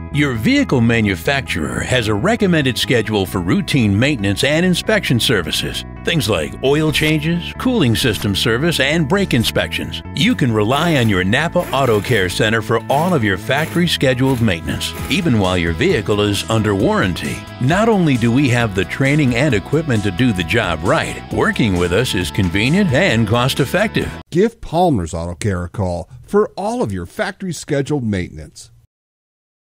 Your vehicle manufacturer has a recommended schedule for routine maintenance and inspection services. Things like oil changes, cooling system service, and brake inspections. You can rely on your Napa Auto Care Center for all of your factory scheduled maintenance, even while your vehicle is under warranty. Not only do we have the training and equipment to do the job right, working with us is convenient and cost-effective. Give Palmer's Auto Care a call for all of your factory scheduled maintenance.